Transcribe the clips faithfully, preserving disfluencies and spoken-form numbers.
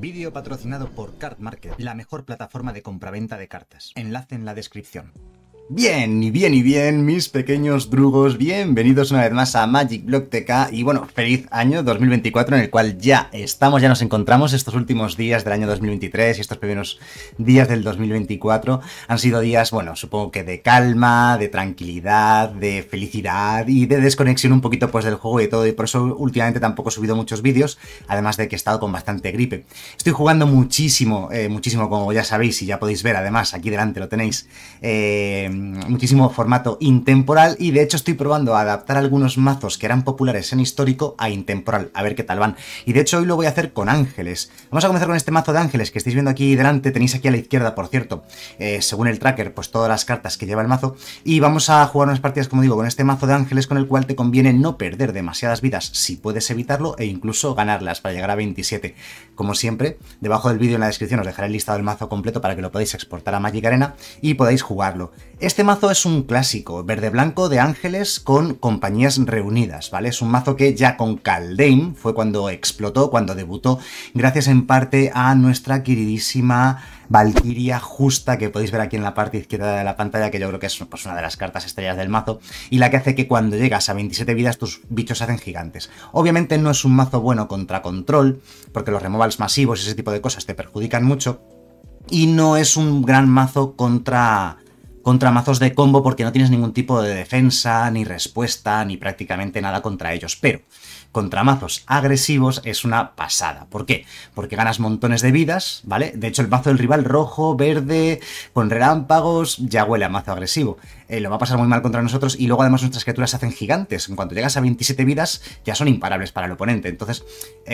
Vídeo patrocinado por Card Market, la mejor plataforma de compraventa de cartas. Enlace en la descripción. Bien, y bien, y bien, mis pequeños drugos, bienvenidos una vez más a Magic Block T K y bueno, feliz año dos mil veinticuatro en el cual ya estamos, ya nos encontramos estos últimos días del año dos mil veintitrés y estos primeros días del dos mil veinticuatro han sido días, bueno, supongo que de calma, de tranquilidad, de felicidad y de desconexión un poquito pues del juego y todo, y por eso últimamente tampoco he subido muchos vídeos, además de que he estado con bastante gripe. Estoy jugando muchísimo, eh, muchísimo, como ya sabéis y ya podéis ver, además aquí delante lo tenéis, eh... muchísimo formato intemporal, y de hecho estoy probando a adaptar algunos mazos que eran populares en histórico a intemporal, a ver qué tal van. Y de hecho hoy lo voy a hacer con ángeles. Vamos a comenzar con este mazo de ángeles que estáis viendo aquí delante, tenéis aquí a la izquierda, por cierto, eh, según el tracker, pues todas las cartas que lleva el mazo, y vamos a jugar unas partidas, como digo, con este mazo de ángeles con el cual te conviene no perder demasiadas vidas si puedes evitarlo, e incluso ganarlas para llegar a veintisiete. Como siempre, debajo del vídeo en la descripción os dejaré el listado del mazo completo para que lo podáis exportar a Magic Arena y podáis jugarlo. Este mazo es un clásico, verde-blanco de ángeles con compañías reunidas, ¿vale? Es un mazo que ya con Kaldheim fue cuando explotó, cuando debutó, gracias en parte a nuestra queridísima Valkyria Justa, que podéis ver aquí en la parte izquierda de la pantalla, que yo creo que es pues, una de las cartas estrellas del mazo, y la que hace que cuando llegas a veintisiete vidas tus bichos se hacen gigantes. Obviamente no es un mazo bueno contra control, porque los removals masivos y ese tipo de cosas te perjudican mucho, y no es un gran mazo contra... contra mazos de combo porque no tienes ningún tipo de defensa, ni respuesta, ni prácticamente nada contra ellos, pero contra mazos agresivos es una pasada. ¿Por qué? Porque ganas montones de vidas, ¿vale? De hecho el mazo del rival rojo, verde, con relámpagos, ya huele a mazo agresivo. Eh, lo va a pasar muy mal contra nosotros y luego además nuestras criaturas se hacen gigantes. En cuanto llegas a veintisiete vidas ya son imparables para el oponente, entonces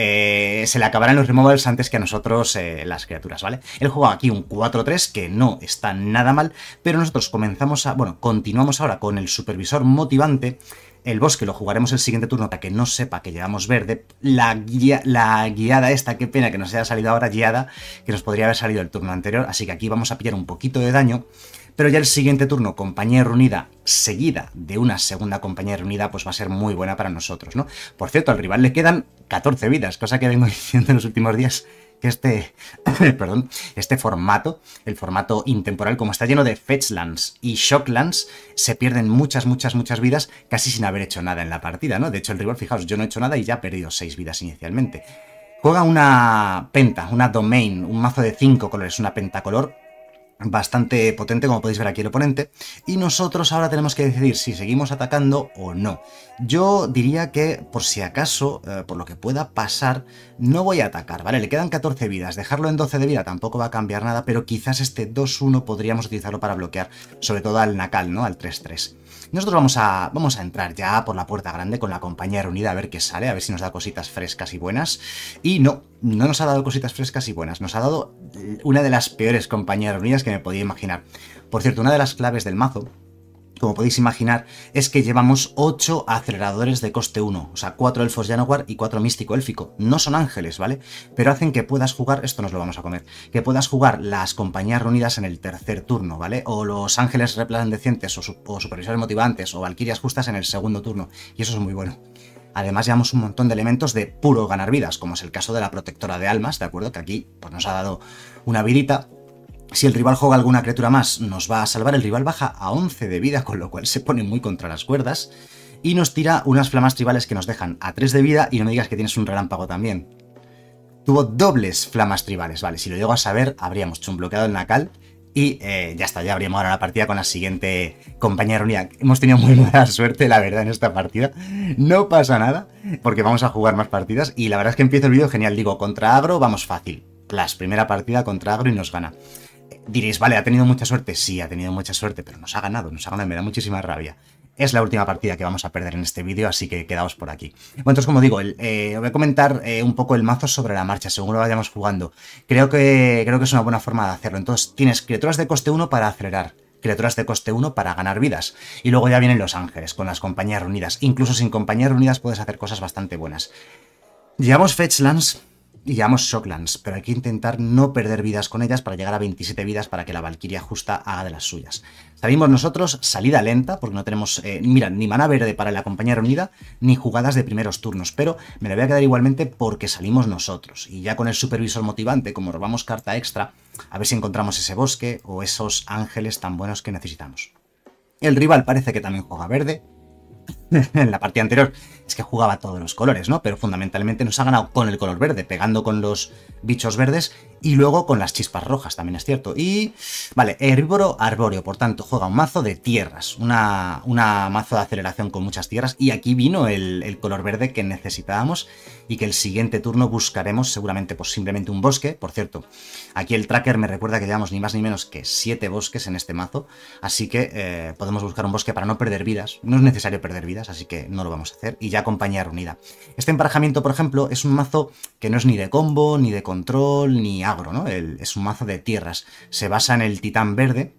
eh, se le acabarán los removals antes que a nosotros eh, las criaturas, ¿vale? Él juega aquí un cuatro tres que no está nada mal, pero nosotros comenzamos a, bueno, continuamos ahora con el supervisor motivante. El bosque lo jugaremos el siguiente turno para que no sepa que llevamos verde. La, guía, la guiada esta, qué pena que nos haya salido ahora guiada, que nos podría haber salido el turno anterior, así que aquí vamos a pillar un poquito de daño. Pero ya el siguiente turno, compañía reunida, seguida de una segunda compañía reunida, pues va a ser muy buena para nosotros, ¿no? Por cierto, al rival le quedan catorce vidas, cosa que vengo diciendo en los últimos días, que este, perdón, este formato, el formato intemporal, como está lleno de Fetchlands y Shocklands, se pierden muchas, muchas, muchas vidas casi sin haber hecho nada en la partida, ¿no? De hecho, el rival, fijaos, yo no he hecho nada y ya he perdido seis vidas inicialmente. Juega una penta, una domain, un mazo de cinco colores, una pentacolor, bastante potente, como podéis ver aquí el oponente, y nosotros ahora tenemos que decidir si seguimos atacando o no. Yo diría que, por si acaso, eh, por lo que pueda pasar, no voy a atacar, ¿vale? Le quedan catorce vidas, dejarlo en doce de vida tampoco va a cambiar nada, pero quizás este dos uno podríamos utilizarlo para bloquear, sobre todo al Nakal, ¿no? Al tres tres. Nosotros vamos a, vamos a entrar ya por la puerta grande con la compañía reunida a ver qué sale, a ver si nos da cositas frescas y buenas. Y no, no nos ha dado cositas frescas y buenas, nos ha dado una de las peores compañías reunidas que me podía imaginar. Por cierto, una de las claves del mazo, como podéis imaginar, es que llevamos ocho aceleradores de coste uno, o sea, cuatro elfos Llanowar y cuatro místico élfico. No son ángeles, ¿vale? Pero hacen que puedas jugar, esto nos lo vamos a comer, que puedas jugar las compañías reunidas en el tercer turno, ¿vale? O los ángeles resplandecientes o, su o supervisores motivantes o valquirias justas en el segundo turno, y eso es muy bueno. Además llevamos un montón de elementos de puro ganar vidas, como es el caso de la protectora de almas, ¿de acuerdo? Que aquí pues, nos ha dado una vidita. Si el rival juega alguna criatura más, nos va a salvar. El rival baja a once de vida, con lo cual se pone muy contra las cuerdas. Y nos tira unas flamas tribales que nos dejan a tres de vida. Y no me digas que tienes un relámpago también. Tuvo dobles flamas tribales, vale. Si lo llego a saber, habríamos hecho un bloqueado el Nakal. Y eh, ya está, ya habríamos ganado la partida con la siguiente compañía reunida. Hemos tenido muy mala suerte, la verdad, en esta partida. No pasa nada, porque vamos a jugar más partidas. Y la verdad es que empiezo el vídeo genial. Digo, contra agro vamos fácil. Plas, primera partida contra agro y nos gana. Diréis, vale, ¿ha tenido mucha suerte? Sí, ha tenido mucha suerte, pero nos ha ganado, nos ha ganado y me da muchísima rabia. Es la última partida que vamos a perder en este vídeo, así que quedaos por aquí. Bueno, entonces, como digo, el, eh, os voy a comentar eh, un poco el mazo sobre la marcha, según lo vayamos jugando. Creo que, creo que es una buena forma de hacerlo. Entonces, tienes criaturas de coste uno para acelerar, criaturas de coste uno para ganar vidas. Y luego ya vienen los ángeles, con las compañías reunidas. Incluso sin compañías reunidas puedes hacer cosas bastante buenas. Llevamos Fetchlands y llevamos Shocklands, pero hay que intentar no perder vidas con ellas para llegar a veintisiete vidas para que la Valkyria Justa haga de las suyas. Salimos nosotros, salida lenta, porque no tenemos, eh, mira, ni mana verde para la compañía reunida, ni jugadas de primeros turnos, pero me la voy a quedar igualmente porque salimos nosotros. Y ya con el supervisor motivante, como robamos carta extra, a ver si encontramos ese bosque o esos ángeles tan buenos que necesitamos. El rival parece que también juega verde. En la partida anterior es que jugaba todos los colores, ¿no? Pero fundamentalmente nos ha ganado con el color verde, pegando con los bichos verdes y luego con las chispas rojas, también es cierto. Y, vale, herbívoro arbóreo, por tanto, juega un mazo de tierras, una, una mazo de aceleración con muchas tierras. Y aquí vino el, el color verde que necesitábamos y que el siguiente turno buscaremos seguramente pues simplemente un bosque. Por cierto, aquí el tracker me recuerda que llevamos ni más ni menos que siete bosques en este mazo, así que eh, podemos buscar un bosque para no perder vidas. No es necesario perder vidas, así que no lo vamos a hacer. Y ya compañía reunida. Este emparejamiento, por ejemplo, es un mazo que no es ni de combo, ni de control, ni agro, ¿no? El, es un mazo de tierras. Se basa en el titán verde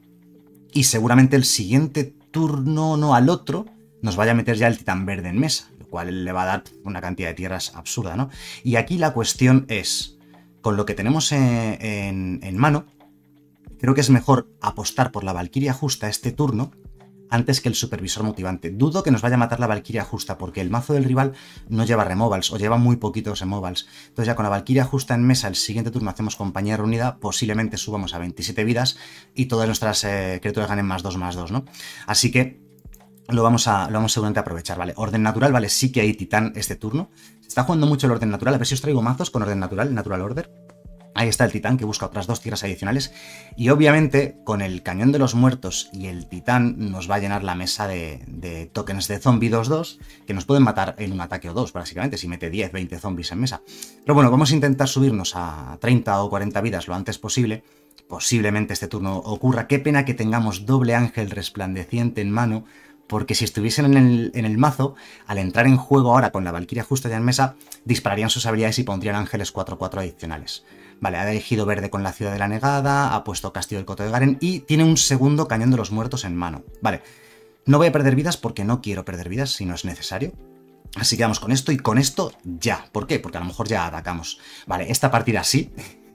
y seguramente el siguiente turno, no al otro, nos vaya a meter ya el titán verde en mesa, lo cual le va a dar una cantidad de tierras absurda, ¿no? Y aquí la cuestión es, con lo que tenemos en, en, en mano, creo que es mejor apostar por la Valquiria justa este turno antes que el supervisor motivante. Dudo que nos vaya a matar la Valquiria justa, porque el mazo del rival no lleva removals, o lleva muy poquitos removals. Entonces ya con la Valquiria justa en mesa, el siguiente turno hacemos compañía reunida, posiblemente subamos a veintisiete vidas y todas nuestras eh, criaturas ganen más dos, más dos, ¿no? Así que lo vamos a, lo vamos seguramente a aprovechar, ¿vale? Orden natural, ¿vale? Sí que hay titán este turno. Se está jugando mucho el orden natural, a ver si os traigo mazos con orden natural, natural order. Ahí está el titán que busca otras dos tierras adicionales y obviamente con el cañón de los muertos y el titán nos va a llenar la mesa de, de tokens de zombie dos dos que nos pueden matar en un ataque o dos básicamente si mete diez, veinte zombies en mesa. Pero bueno, vamos a intentar subirnos a treinta o cuarenta vidas lo antes posible. Posiblemente este turno ocurra. Qué pena que tengamos doble ángel resplandeciente en mano, porque si estuviesen en el, en el mazo, al entrar en juego ahora con la Valquiria justa ya en mesa, dispararían sus habilidades y pondrían ángeles cuatro cuatro adicionales. Vale, ha elegido verde con la Ciudad de la Negada, ha puesto Castillo del Coto de Garen y tiene un segundo cañón de los muertos en mano. Vale, no voy a perder vidas porque no quiero perder vidas si no es necesario. Así que vamos con esto y con esto ya. ¿Por qué? Porque a lo mejor ya atacamos. Vale, esta partida sí.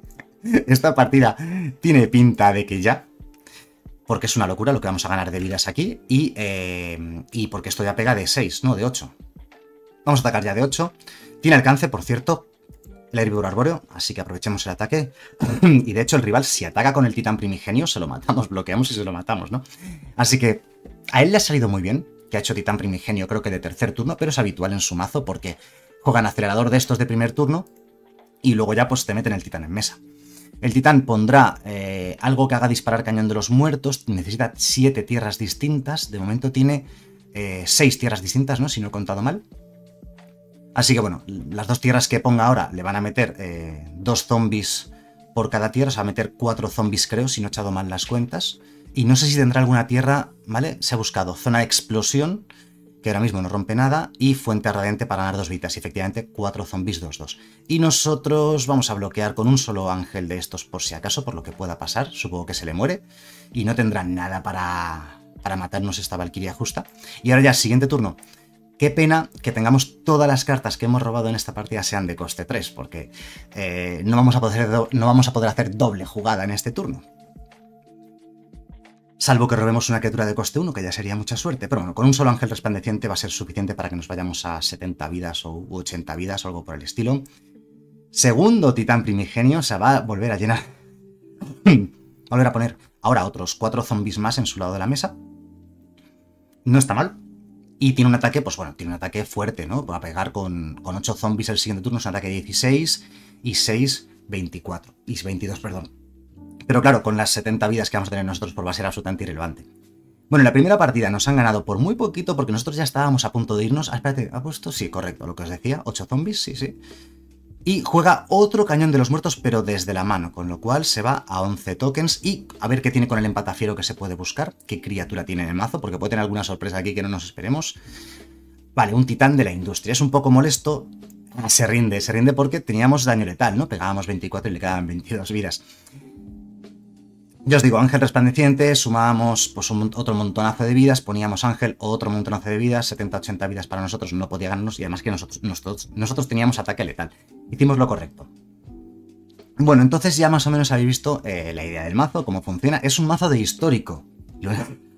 Esta partida tiene pinta de que ya. Porque es una locura lo que vamos a ganar de vidas aquí. Y, eh, y porque esto ya pega de seis, no de ocho. Vamos a atacar ya de ocho. Tiene alcance, por cierto, el herbívoro arbóreo, así que aprovechemos el ataque. Y de hecho el rival, si ataca con el titán primigenio, se lo matamos, bloqueamos y se lo matamos, ¿no? Así que a él le ha salido muy bien, que ha hecho titán primigenio creo que de tercer turno, pero es habitual en su mazo porque juegan acelerador de estos de primer turno y luego ya pues te meten el titán en mesa. El titán pondrá eh, algo que haga disparar cañón de los muertos, necesita siete tierras distintas, de momento tiene eh, seis tierras distintas, ¿no? Si no he contado mal. Así que bueno, las dos tierras que ponga ahora le van a meter eh, dos zombies por cada tierra, o sea, a meter cuatro zombies creo, si no he echado mal las cuentas. Y no sé si tendrá alguna tierra, ¿vale? Se ha buscado zona de explosión, que ahora mismo no rompe nada, y fuente radiante para ganar dos vidas, y efectivamente cuatro zombies dos dos. Y nosotros vamos a bloquear con un solo ángel de estos por si acaso, por lo que pueda pasar, supongo que se le muere, y no tendrá nada para, para matarnos esta Valquiria justa. Y ahora ya, siguiente turno. Qué pena que tengamos todas las cartas que hemos robado en esta partida sean de coste tres, porque eh, no, vamos a poder, no vamos a poder hacer doble jugada en este turno. Salvo que robemos una criatura de coste uno, que ya sería mucha suerte. Pero bueno, con un solo ángel resplandeciente va a ser suficiente para que nos vayamos a setenta vidas o ochenta vidas o algo por el estilo. Segundo titán primigenio, se va a volver a llenar. Volver a poner ahora otros cuatro zombies más en su lado de la mesa. No está mal. Y tiene un ataque, pues bueno, tiene un ataque fuerte, ¿no? Va a pegar con, con ocho zombies el siguiente turno, es un ataque dieciséis y seis, veinticuatro. Y veintidós, perdón. Pero claro, con las setenta vidas que vamos a tener nosotros, pues va a ser absolutamente irrelevante. Bueno, en la primera partida nos han ganado por muy poquito, porque nosotros ya estábamos a punto de irnos. Ah, espérate, ¿ha puesto? Sí, correcto, lo que os decía. ocho zombies, sí, sí. Y juega otro cañón de los muertos, pero desde la mano, con lo cual se va a once tokens. Y a ver qué tiene con el empatafiero que se puede buscar, qué criatura tiene en el mazo, porque puede tener alguna sorpresa aquí que no nos esperemos. Vale, un titán de la industria. Es un poco molesto. Se rinde, se rinde porque teníamos daño letal, ¿no? Pegábamos veinticuatro y le quedaban veintidós vidas. Ya os digo, ángel resplandeciente, sumábamos pues, un, otro montonazo de vidas, poníamos ángel, otro montonazo de vidas, setenta ochenta vidas para nosotros, no podía ganarnos, y además que nosotros, nosotros, nosotros teníamos ataque letal. Hicimos lo correcto. Bueno, entonces ya más o menos habéis visto eh, la idea del mazo, cómo funciona. Es un mazo de histórico.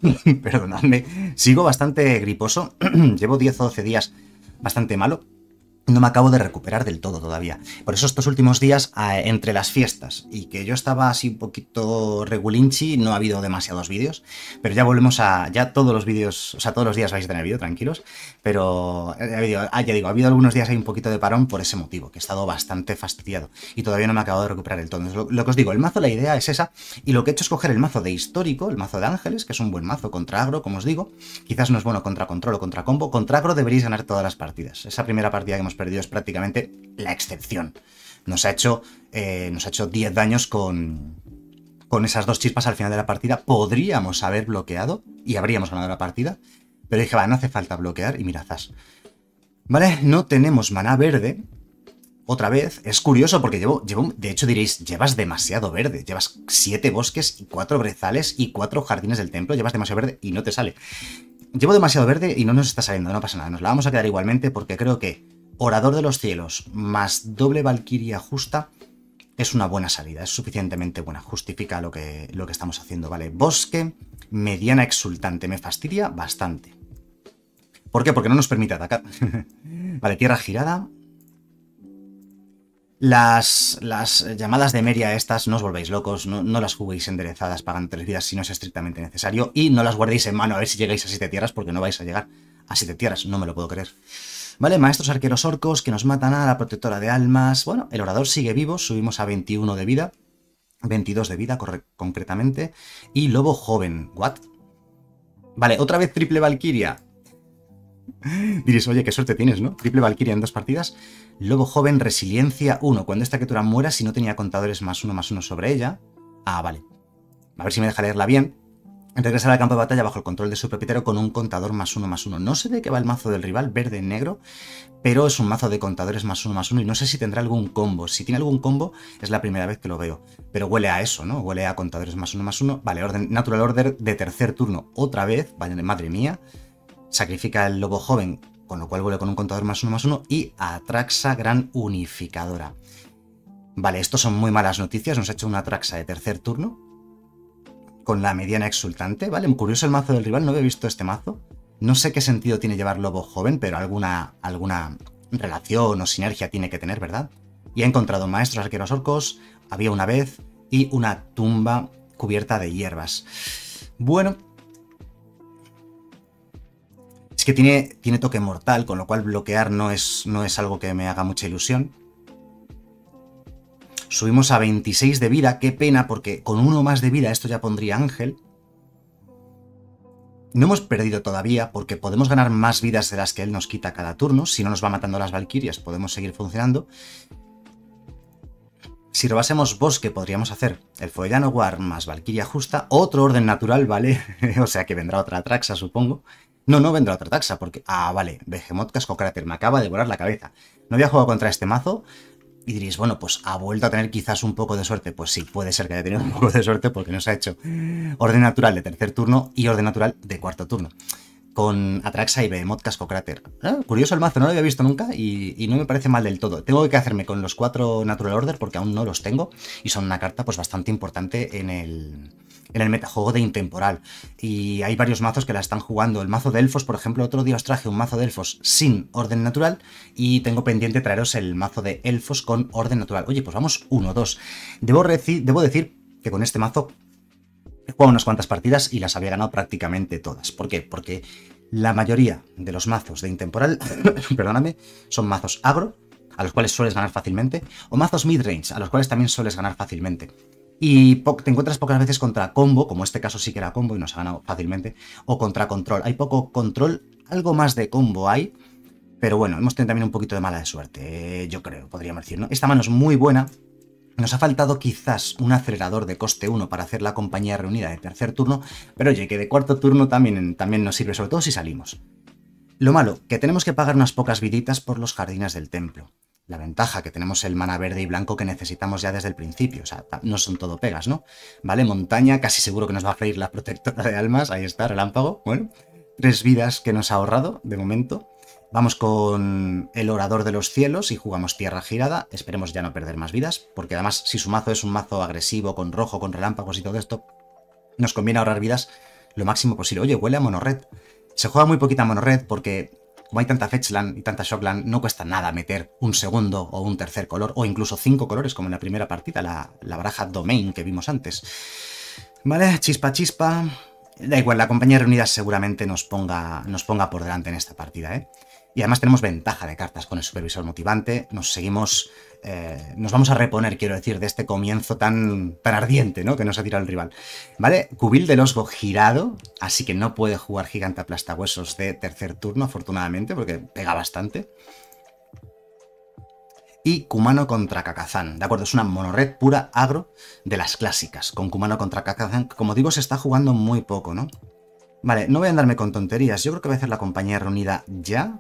Perdonadme, sigo bastante griposo, llevo diez o doce días bastante malo. No me acabo de recuperar del todo todavía. Por eso estos últimos días, eh, entre las fiestas y que yo estaba así un poquito regulinchi, no ha habido demasiados vídeos. Pero ya volvemos a... Ya todos los vídeos... O sea, todos los días vais a tener vídeo, tranquilos. Pero... Eh, ah, ya digo, ha habido algunos días hay un poquito de parón por ese motivo, que he estado bastante fastidiado. Y todavía no me acabo de recuperar del todo. Entonces, lo, lo que os digo, el mazo, la idea es esa. Y lo que he hecho es coger el mazo de histórico, el mazo de ángeles, que es un buen mazo contra agro, como os digo. Quizás no es bueno contra control o contra combo. Contra agro deberéis ganar todas las partidas. Esa primera partida que hemos perdido es prácticamente la excepción. Nos ha hecho eh, nos ha hecho diez daños con, con esas dos chispas al final de la partida. Podríamos haber bloqueado y habríamos ganado la partida, pero dije, va, no hace falta bloquear y mira, zas. Vale, no tenemos maná verde. Otra vez, es curioso porque llevo, llevo, de hecho diréis, llevas demasiado verde, llevas siete bosques y cuatro brezales y cuatro jardines del templo, llevas demasiado verde y no te sale. Llevo demasiado verde y no nos está saliendo, no pasa nada, nos la vamos a quedar igualmente porque creo que Orador de los Cielos más doble Valquiria justa es una buena salida, es suficientemente buena, justifica lo que, lo que estamos haciendo, ¿vale? Bosque, mediana exultante, me fastidia bastante. ¿Por qué? Porque no nos permite atacar. Vale, tierra girada. Las, las llamadas de Meria estas, no os volvéis locos, no, no las juguéis enderezadas, pagan tres vidas si no es estrictamente necesario, y no las guardéis en mano a ver si llegáis a siete tierras, porque no vais a llegar a siete tierras, no me lo puedo creer. Vale, maestros arqueros orcos que nos matan a la protectora de almas. Bueno, el orador sigue vivo, subimos a veintiuno de vida, veintidós de vida concretamente, y lobo joven, ¿what? Vale, otra vez triple Valquiria. Diréis, oye, qué suerte tienes, ¿no? Triple Valquiria en dos partidas. Lobo joven, resiliencia uno. Cuando esta criatura muera, si no tenía contadores más uno más uno sobre ella. Ah, vale. A ver si me deja leerla bien. Regresar al campo de batalla bajo el control de su propietario con un contador más uno más uno. No sé de qué va el mazo del rival, verde en negro, pero es un mazo de contadores más uno más uno y no sé si tendrá algún combo. Si tiene algún combo, es la primera vez que lo veo. Pero huele a eso, ¿no? Huele a contadores más uno más uno. Vale, orden, Natural Order de tercer turno otra vez. Vale, madre mía. Sacrifica el lobo joven, con lo cual vuelve con un contador más uno más uno. Y Atraxa Gran Unificadora. Vale, estos son muy malas noticias. Nos ha hecho una Atraxa de tercer turno con la mediana exultante, ¿vale? Muy curioso el mazo del rival, no había visto este mazo. No sé qué sentido tiene llevar lobo joven, pero alguna, alguna relación o sinergia tiene que tener, ¿verdad? Y ha encontrado maestros arqueros orcos, había una vez, y una tumba cubierta de hierbas. Bueno. Es que tiene, tiene toque mortal, con lo cual bloquear no es, no es algo que me haga mucha ilusión. Subimos a veintiséis de vida, qué pena, porque con uno más de vida esto ya pondría ángel. No hemos perdido todavía, porque podemos ganar más vidas de las que él nos quita cada turno. Si no nos va matando las valquirias, podemos seguir funcionando. Si robásemos bosque, podríamos hacer el Foellano War más Valquiria justa. Otro orden natural, ¿vale? O sea que vendrá otra Atraxa, supongo. No, no vendrá otra Atraxa, porque... Ah, vale, Behemoth Cascocráter, me acaba de volar la cabeza. No había jugado contra este mazo. Y diréis, bueno, pues ha vuelto a tener quizás un poco de suerte. Pues sí, puede ser que haya tenido un poco de suerte porque nos ha hecho orden natural de tercer turno y orden natural de cuarto turno. Con Atraxa y Behemoth Cascocráter. Ah, curioso el mazo, no lo había visto nunca y, y no me parece mal del todo. Tengo que hacerme con los cuatro Natural Order porque aún no los tengo y son una carta pues bastante importante en el... en el metajuego de Intemporal. Y hay varios mazos que la están jugando. El mazo de elfos, por ejemplo, otro día os traje un mazo de elfos sin orden natural y tengo pendiente traeros el mazo de elfos con orden natural. Oye, pues vamos uno dos. Debo, debo decir que con este mazo he jugado unas cuantas partidas y las había ganado prácticamente todas. ¿Por qué? Porque la mayoría de los mazos de Intemporal, perdóname, son mazos agro, a los cuales sueles ganar fácilmente, o mazos midrange, a los cuales también sueles ganar fácilmente. Y te encuentras pocas veces contra combo, como este caso sí que era combo y nos ha ganado fácilmente, o contra control. Hay poco control, algo más de combo hay, pero bueno, hemos tenido también un poquito de mala suerte, eh, yo creo, podríamos decir, ¿no? Esta mano es muy buena, nos ha faltado quizás un acelerador de coste uno para hacer la compañía reunida de tercer turno, pero oye, que de cuarto turno también, también nos sirve, sobre todo si salimos. Lo malo, que tenemos que pagar unas pocas viditas por los jardines del templo. La ventaja, que tenemos el mana verde y blanco que necesitamos ya desde el principio. O sea, no son todo pegas, ¿no? Vale, montaña, casi seguro que nos va a freír la protectora de almas. Ahí está, relámpago. Bueno, tres vidas que nos ha ahorrado, de momento. Vamos con el orador de los cielos y jugamos tierra girada. Esperemos ya no perder más vidas, porque además, si su mazo es un mazo agresivo, con rojo, con relámpagos y todo esto, nos conviene ahorrar vidas lo máximo posible. Oye, huele a monorred. Se juega muy poquita monorred porque, como hay tanta fetchland y tanta shockland, no cuesta nada meter un segundo o un tercer color, o incluso cinco colores, como en la primera partida, la, la baraja Domain que vimos antes. Vale, chispa chispa. Da igual, la compañía reunida seguramente nos ponga, nos ponga por delante en esta partida, ¿eh? Y además tenemos ventaja de cartas con el supervisor motivante. Nos seguimos... Eh, nos vamos a reponer, quiero decir, de este comienzo tan, tan ardiente, ¿no? Que nos ha tirado el rival. ¿Vale? Cubil del Osgo girado, así que no puede jugar Gigante Aplastahuesos de tercer turno, afortunadamente, porque pega bastante. Y Kumano contra Kakazan, ¿de acuerdo? Es una monorred pura agro de las clásicas, con Kumano contra Kakazan. Como digo, se está jugando muy poco, ¿no? Vale, no voy a andarme con tonterías. Yo creo que voy a hacer la compañía reunida ya.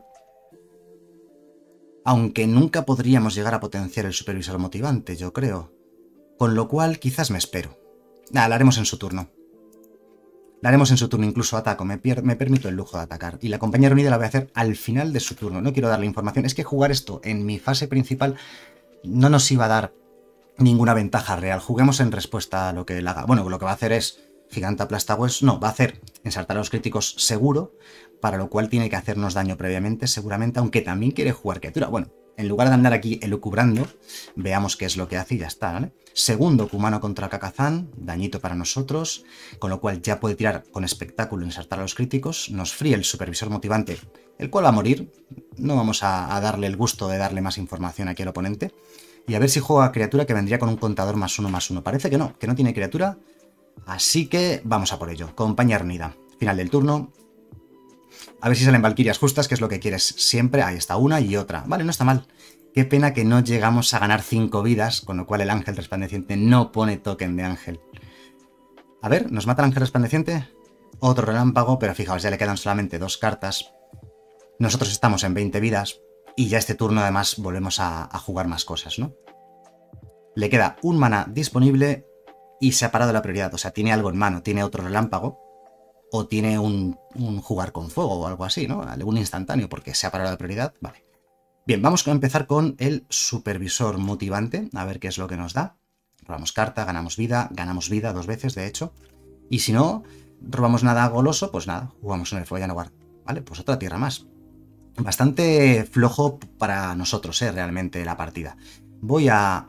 Aunque nunca podríamos llegar a potenciar el supervisor motivante, yo creo. Con lo cual, quizás me espero. Nada, la haremos en su turno. La haremos en su turno, incluso ataco. Me, me permito el lujo de atacar. Y la compañía reunida la voy a hacer al final de su turno. No quiero darle información. Es que jugar esto en mi fase principal no nos iba a dar ninguna ventaja real. Juguemos en respuesta a lo que él haga. Bueno, lo que va a hacer es Gigante Aplastahuesos. No, va a hacer ensartar a los críticos seguro, para lo cual tiene que hacernos daño previamente, seguramente, aunque también quiere jugar criatura. Bueno, en lugar de andar aquí elucubrando, veamos qué es lo que hace y ya está, ¿vale? Segundo, Kumano contra Kakazan, dañito para nosotros, con lo cual ya puede tirar con espectáculo, ensartar a los críticos, nos fríe el supervisor motivante, el cual va a morir, no vamos a, a darle el gusto de darle más información aquí al oponente, y a ver si juega criatura que vendría con un contador más uno más uno. Parece que no, que no tiene criatura, así que vamos a por ello. Compañía reunida, final del turno. A ver si salen valquirias justas, que es lo que quieres siempre. Ahí está una y otra. Vale, no está mal. Qué pena que no llegamos a ganar cinco vidas, con lo cual el ángel resplandeciente no pone token de ángel. A ver, ¿nos mata el ángel resplandeciente? Otro relámpago, pero fijaos, ya le quedan solamente dos cartas. Nosotros estamos en veinte vidas y ya este turno además volvemos a, a jugar más cosas, ¿no? Le queda un mana disponible y se ha parado la prioridad. O sea, tiene algo en mano, tiene otro relámpago. O tiene un, un jugar con fuego o algo así, ¿no? Algún instantáneo, porque se ha parado la prioridad. Vale. Bien, vamos a empezar con el supervisor motivante, a ver qué es lo que nos da. Robamos carta, ganamos vida, ganamos vida dos veces, de hecho. Y si no robamos nada goloso, pues nada, jugamos en el Follanoguard. Vale, pues otra tierra más. Bastante flojo para nosotros, ¿eh? Realmente, la partida. Voy a...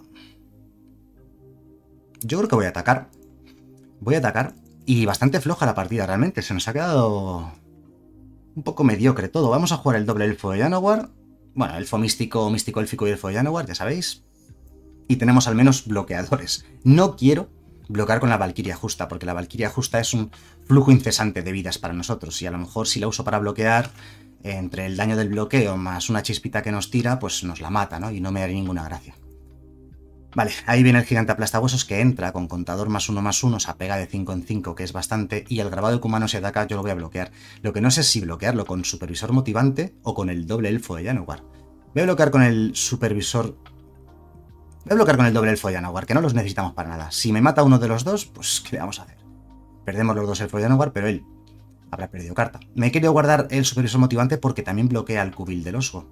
Yo creo que voy a atacar. Voy a atacar. Y bastante floja la partida, realmente. Se nos ha quedado un poco mediocre todo. Vamos a jugar el doble elfo de Llanowar. Bueno, elfo místico, místico élfico y elfo de Llanowar, ya sabéis. Y tenemos al menos bloqueadores. No quiero bloquear con la Valquiria Justa, porque la Valquiria Justa es un flujo incesante de vidas para nosotros. Y a lo mejor si la uso para bloquear, entre el daño del bloqueo más una chispita que nos tira, pues nos la mata, ¿no? Y no me haría ninguna gracia. Vale, ahí viene el Gigante Aplastahuesos que entra con contador más uno más uno, se apega de cinco en cinco, que es bastante, y el grabado de Kumano si ataca yo lo voy a bloquear. Lo que no sé es si bloquearlo con supervisor motivante o con el doble elfo de Llanowar. Voy a bloquear con el supervisor... Voy a bloquear con el doble elfo de Llanowar, que no los necesitamos para nada. Si me mata uno de los dos, pues ¿qué le vamos a hacer? Perdemos los dos elfos de Llanowar, pero él habrá perdido carta. Me he querido guardar el supervisor motivante porque también bloquea el Cubil del Osgo.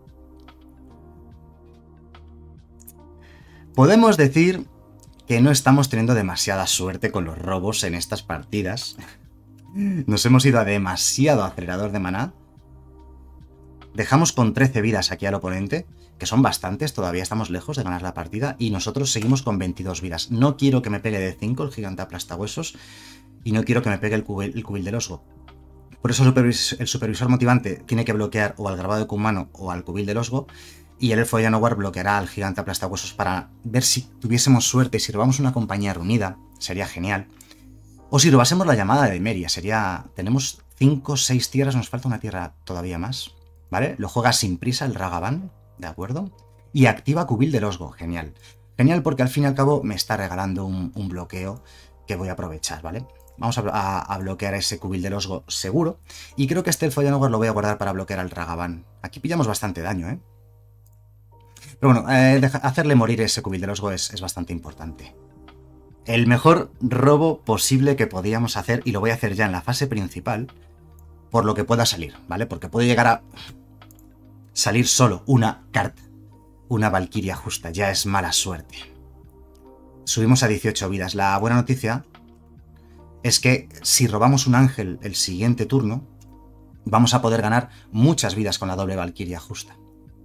Podemos decir que no estamos teniendo demasiada suerte con los robos en estas partidas. Nos hemos ido a demasiado acelerador de maná. Dejamos con trece vidas aquí al oponente, que son bastantes, todavía estamos lejos de ganar la partida, y nosotros seguimos con veintidós vidas. No quiero que me pegue de cinco el Gigante Aplastahuesos, y no quiero que me pegue el Cubil, el cubil del Osgo. Por eso el supervisor, el supervisor motivante tiene que bloquear o al grabado de Kumano o al Cubil del Osgo, y el elfo de Llanowar bloqueará al Gigante Aplastahuesos para ver si tuviésemos suerte y si robamos una compañía reunida, sería genial. O si robásemos la llamada de Emeria, sería... Tenemos cinco, seis tierras, nos falta una tierra todavía más, ¿vale? Lo juega sin prisa el Ragavan, ¿de acuerdo? Y activa Cubil del Osgo, genial. Genial porque al fin y al cabo me está regalando un, un bloqueo que voy a aprovechar, ¿vale? Vamos a, a, a bloquear ese Cubil del Osgo seguro. Y creo que este elfo de Llanowar lo voy a guardar para bloquear al Ragavan. Aquí pillamos bastante daño, ¿eh? Pero bueno, eh, deja, hacerle morir ese Cubil del Osgo es, es bastante importante. El mejor robo posible que podíamos hacer, y lo voy a hacer ya en la fase principal, por lo que pueda salir, ¿vale? Porque puede llegar a salir solo una carta, una Valquiria Justa, ya es mala suerte. Subimos a dieciocho vidas. La buena noticia es que si robamos un ángel el siguiente turno, vamos a poder ganar muchas vidas con la doble Valquiria justa.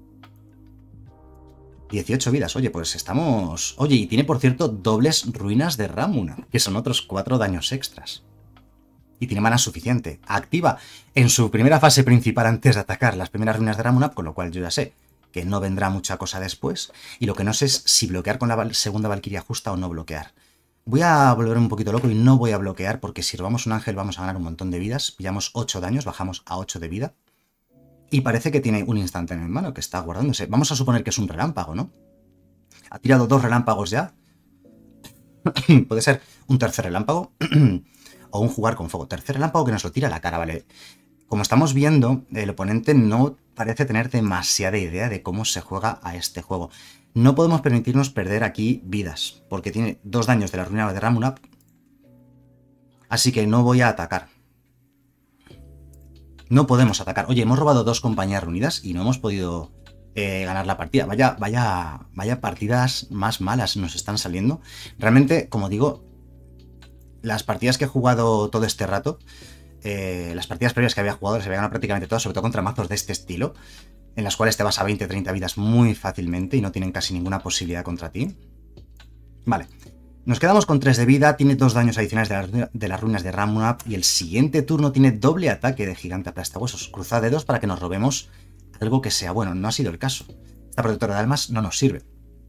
dieciocho vidas, oye, pues estamos... Oye, y tiene, por cierto, dobles ruinas de Ramuna, que son otros cuatro daños extras. Y tiene mana suficiente. Activa en su primera fase principal antes de atacar las primeras ruinas de Ramuna, con lo cual yo ya sé que no vendrá mucha cosa después. Y lo que no sé es si bloquear con la segunda Valquiria justa o no bloquear. Voy a volver un poquito loco y no voy a bloquear porque si robamos un ángel vamos a ganar un montón de vidas. Pillamos ocho daños, bajamos a ocho de vida. Y parece que tiene un instante en mano que está guardándose. Vamos a suponer que es un relámpago, ¿no? Ha tirado dos relámpagos ya. Puede ser un tercer relámpago o un jugar con fuego. Tercer relámpago que nos lo tira a la cara, ¿vale? Como estamos viendo, el oponente no parece tener demasiada idea de cómo se juega a este juego. No podemos permitirnos perder aquí vidas, porque tiene dos daños de la ruina de Ramuna. Así que no voy a atacar. No podemos atacar. Oye, hemos robado dos compañías reunidas y no hemos podido eh, ganar la partida. Vaya, vaya, vaya partidas más malas nos están saliendo. Realmente, como digo, las partidas que he jugado todo este rato, eh, las partidas previas que había jugado, las había ganado prácticamente todas, sobre todo contra mazos de este estilo, en las cuales te vas a veinte treinta vidas muy fácilmente y no tienen casi ninguna posibilidad contra ti. Vale. Nos quedamos con tres de vida, tiene dos daños adicionales de, la, de las ruinas de Ramuna y el siguiente turno tiene doble ataque de gigante aplastahuesos. Cruzad dedos para que nos robemos algo que sea bueno. No ha sido el caso. Esta protectora de almas no nos sirve.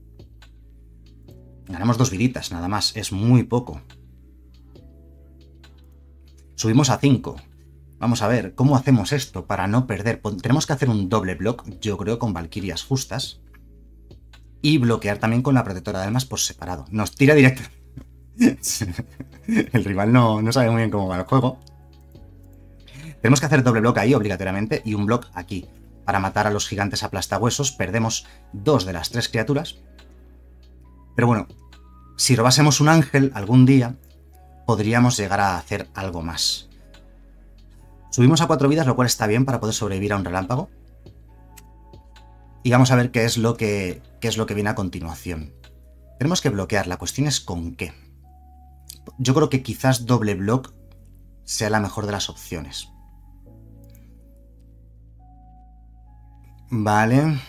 Ganamos dos viditas, nada más. Es muy poco. Subimos a cinco. Vamos a ver, ¿cómo hacemos esto para no perder? Tenemos que hacer un doble block, yo creo, con valquirias justas. Y bloquear también con la protectora de almas por separado. Nos tira directo. El rival no, no sabe muy bien cómo va el juego. Tenemos que hacer doble block ahí, obligatoriamente, y un block aquí. Para matar a los gigantes aplastahuesos, perdemos dos de las tres criaturas. Pero bueno, si robásemos un ángel algún día, podríamos llegar a hacer algo más. Subimos a cuatro vidas, lo cual está bien para poder sobrevivir a un relámpago. Y vamos a ver qué es lo que, qué es lo que viene a continuación. Tenemos que bloquear, la cuestión es con qué. Yo creo que quizás doble block sea la mejor de las opciones. Vale.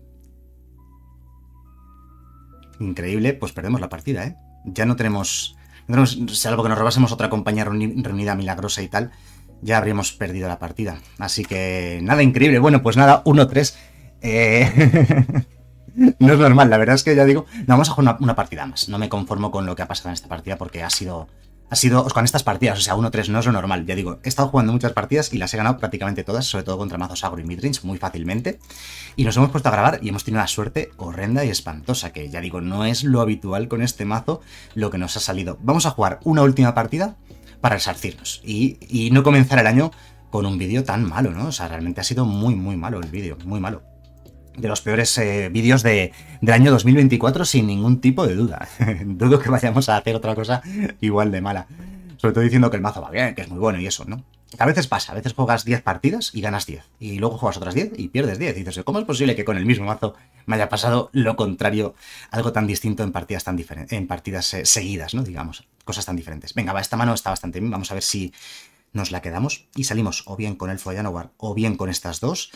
Increíble, pues perdemos la partida, ¿eh? Ya no tenemos... No tenemos, salvo que nos robásemos otra compañía reunida milagrosa y tal, ya habríamos perdido la partida. Así que nada, increíble. Bueno, pues nada, uno tres. Eh... no es normal, la verdad es que ya digo, no, vamos a jugar una, una partida más. No me conformo con lo que ha pasado en esta partida porque ha sido, ha sido con estas partidas, o sea, uno tres no es lo normal. Ya digo, he estado jugando muchas partidas y las he ganado prácticamente todas, sobre todo contra mazos agro y midrange, muy fácilmente. Y nos hemos puesto a grabar y hemos tenido una suerte horrenda y espantosa, que ya digo, no es lo habitual con este mazo lo que nos ha salido. Vamos a jugar una última partida para resarcirnos y, y no comenzar el año con un vídeo tan malo, ¿no? O sea, realmente ha sido muy, muy malo el vídeo, muy malo. De los peores eh, vídeos de, del año dos mil veinticuatro sin ningún tipo de duda. Dudo que vayamos a hacer otra cosa igual de mala. Sobre todo diciendo que el mazo va bien, que es muy bueno y eso, ¿no? A veces pasa, a veces juegas diez partidas y ganas diez. Y luego juegas otras diez y pierdes diez. Y dices, ¿cómo es posible que con el mismo mazo me haya pasado lo contrario, algo tan distinto en partidas tan diferentes, en partidas eh, seguidas, ¿no? Digamos, cosas tan diferentes. Venga, va, esta mano está bastante bien. Vamos a ver si nos la quedamos. Y salimos o bien con Elfo de Llanowar o bien con estas dos.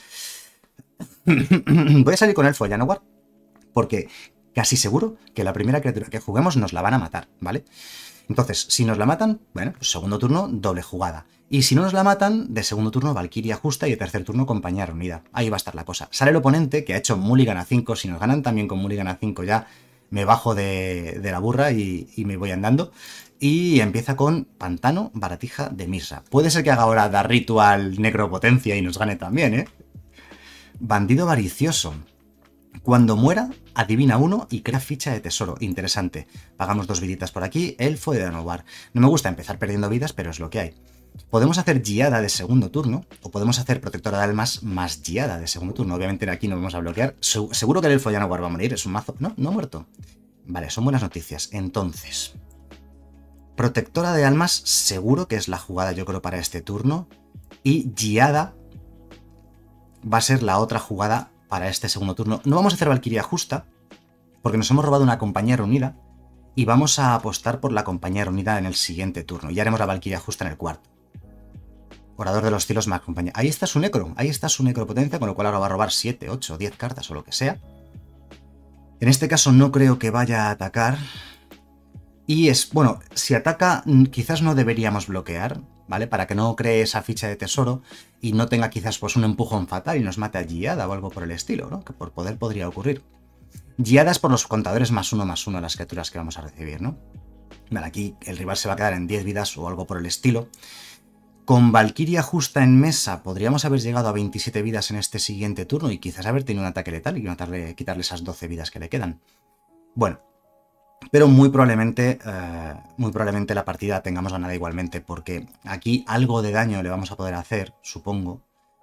Voy a salir con Elfo de Llanowar porque casi seguro que la primera criatura que juguemos nos la van a matar, ¿vale? Entonces, si nos la matan, bueno, pues segundo turno, doble jugada. Y si no nos la matan, de segundo turno, Valquiria justa y de tercer turno, compañía reunida. Ahí va a estar la cosa. Sale el oponente, que ha hecho Mulligan a cinco. Si nos ganan también con Mulligan a cinco ya me bajo de, de la burra y, y me voy andando. Y empieza con Pantano, Baratija de Mirra. Puede ser que haga ahora da Ritual Necropotencia y nos gane también, ¿eh? Bandido Avaricioso. Cuando muera, adivina uno y crea ficha de tesoro. Interesante. Pagamos dos viditas por aquí. Elfo de Llanowar. No me gusta empezar perdiendo vidas, pero es lo que hay. Podemos hacer Giada de segundo turno, o podemos hacer Protectora de Almas más Giada de segundo turno. Obviamente aquí no vamos a bloquear. Seguro que el Elfo de Llanowar va a morir. Es un mazo... No, no ha muerto. Vale, son buenas noticias. Entonces, Protectora de Almas seguro que es la jugada, yo creo, para este turno. Y Giada va a ser la otra jugada para este segundo turno. No vamos a hacer Valquiria justa, porque nos hemos robado una compañía reunida, Y vamos a apostar por la compañía reunida en el siguiente turno. Y haremos la Valquiria justa en el cuarto. Orador de los cielos más compañía. Ahí está su necro. Ahí está su necropotencia, con lo cual ahora va a robar siete, ocho, diez cartas o lo que sea. En este caso no creo que vaya a atacar. Y es, bueno, si ataca quizás no deberíamos bloquear, ¿vale? Para que no cree esa ficha de tesoro y no tenga quizás pues un empujón fatal y nos mate a Giada o algo por el estilo, ¿no? Que por poder podría ocurrir. Giada es por los contadores más uno más uno las criaturas que vamos a recibir, ¿no? Vale, aquí el rival se va a quedar en diez vidas o algo por el estilo. Con Valquiria justa en mesa podríamos haber llegado a veintisiete vidas en este siguiente turno y quizás haber tenido un ataque letal y matarle, quitarle esas doce vidas que le quedan. Bueno, pero muy probablemente, eh, muy probablemente la partida tengamos ganada igualmente, porque aquí algo de daño le vamos a poder hacer, supongo.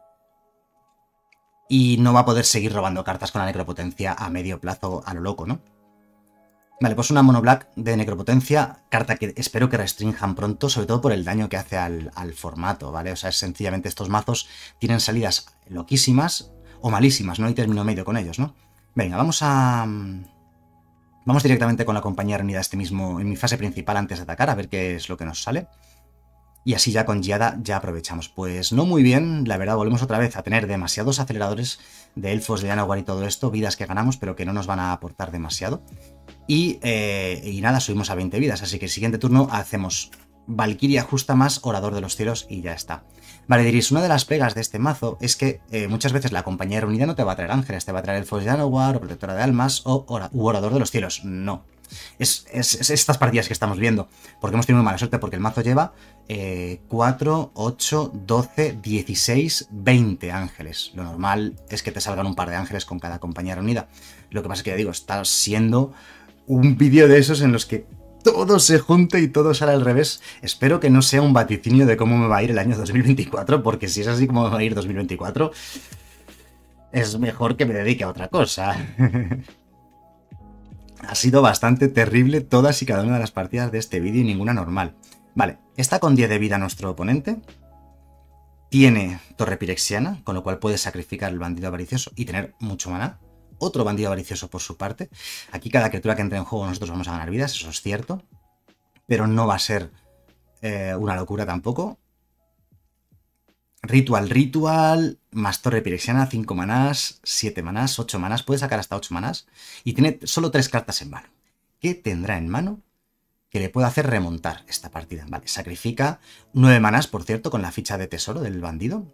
Y no va a poder seguir robando cartas con la necropotencia a medio plazo a lo loco, ¿no? Vale, pues una mono black de necropotencia, carta que espero que restrinjan pronto, sobre todo por el daño que hace al, al formato, ¿vale? O sea, es sencillamente estos mazos tienen salidas loquísimas o malísimas, no hay término medio con ellos, ¿no? Venga, vamos a... Vamos directamente con la compañía reunida este mismo en mi fase principal antes de atacar, a ver qué es lo que nos sale. Y así ya con Giada ya aprovechamos. Pues no muy bien, la verdad, volvemos otra vez a tener demasiados aceleradores de elfos de Llanowar y todo esto, vidas que ganamos, pero que no nos van a aportar demasiado. Y, eh, y nada, subimos a veinte vidas, así que el siguiente turno hacemos Valquiria justa más Orador de los Cielos y ya está. Vale, diréis, una de las pegas de este mazo es que eh, muchas veces la compañía reunida no te va a traer ángeles, te va a traer elfos de Llanowar o protectora de almas o ora, u Orador de los Cielos. No. Es, es, es estas partidas que estamos viendo, porque hemos tenido muy mala suerte, porque el mazo lleva eh, cuatro, ocho, doce, dieciséis, veinte ángeles. Lo normal es que te salgan un par de ángeles con cada compañía reunida. Lo que pasa es que ya digo, está siendo un vídeo de esos en los que todo se junta y todo sale al revés. Espero que no sea un vaticinio de cómo me va a ir el año dos mil veinticuatro, porque si es así como me va a ir dos mil veinticuatro, es mejor que me dedique a otra cosa. Ha sido bastante terrible todas y cada una de las partidas de este vídeo y ninguna normal. Vale, está con diez de vida nuestro oponente. Tiene Torre Pirexiana, con lo cual puede sacrificar el bandido avaricioso y tener mucho maná. Otro bandido avaricioso por su parte. Aquí cada criatura que entre en juego nosotros vamos a ganar vidas, eso es cierto. Pero no va a ser eh, una locura tampoco. Ritual, ritual, más Torre Pirexiana, cinco manás, siete manás, ocho manás, puede sacar hasta ocho manás y tiene solo tres cartas en mano. ¿Qué tendrá en mano que le pueda hacer remontar esta partida? Vale, sacrifica nueve manás, por cierto, con la ficha de tesoro del bandido.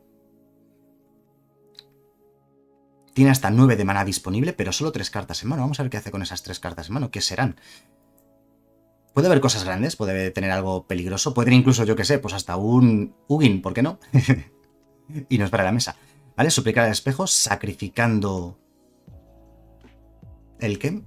Tiene hasta nueve de maná disponible, pero solo tres cartas en mano. Vamos a ver qué hace con esas tres cartas en mano, ¿qué serán? Puede haber cosas grandes, puede tener algo peligroso, puede tener incluso, yo que sé, pues hasta un Ugin, ¿por qué no? Y nos para la mesa. ¿Vale? Suplicar al espejo sacrificando... ¿El qué?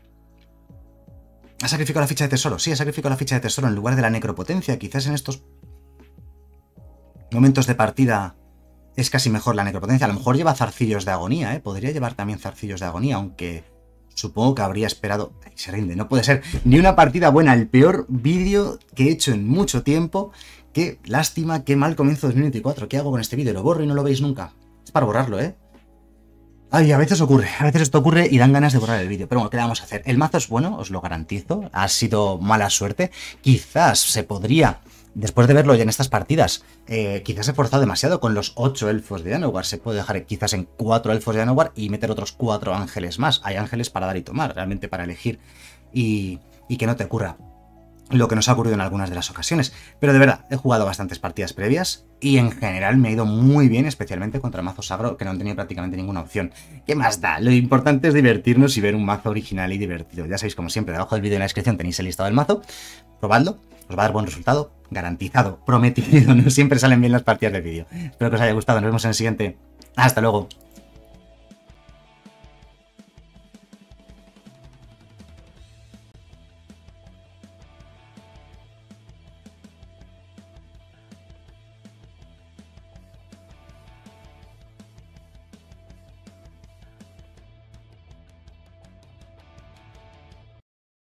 ¿Ha sacrificado la ficha de tesoro? Sí, ha sacrificado la ficha de tesoro en lugar de la necropotencia. Quizás en estos momentos de partida es casi mejor la necropotencia. A lo mejor lleva zarcillos de agonía, ¿eh? Podría llevar también zarcillos de agonía, aunque supongo que habría esperado... Ay, se rinde, no puede ser ni una partida buena. El peor vídeo que he hecho en mucho tiempo. Qué lástima, qué mal comienzo dos mil veinticuatro. ¿Qué hago con este vídeo? ¿Lo borro y no lo veis nunca? Es para borrarlo, ¿eh? Ay, a veces ocurre, a veces esto ocurre y dan ganas de borrar el vídeo. Pero bueno, ¿qué le vamos a hacer? El mazo es bueno, os lo garantizo. Ha sido mala suerte. Quizás se podría, después de verlo ya en estas partidas, eh, quizás he forzado demasiado con los ocho elfos de Llanowar. Se puede dejar quizás en cuatro elfos de Llanowar y meter otros cuatro ángeles más. Hay ángeles para dar y tomar, realmente para elegir. Y, y que no te ocurra lo que nos ha ocurrido en algunas de las ocasiones. Pero de verdad, he jugado bastantes partidas previas y en general me ha ido muy bien, especialmente contra mazos agro que no han tenido prácticamente ninguna opción. ¿Qué más da? Lo importante es divertirnos y ver un mazo original y divertido. Ya sabéis, como siempre, debajo del vídeo en la descripción tenéis el listado del mazo. Probadlo, os va a dar buen resultado, garantizado, prometido. No siempre salen bien las partidas de vídeo. Espero que os haya gustado, nos vemos en el siguiente. Hasta luego.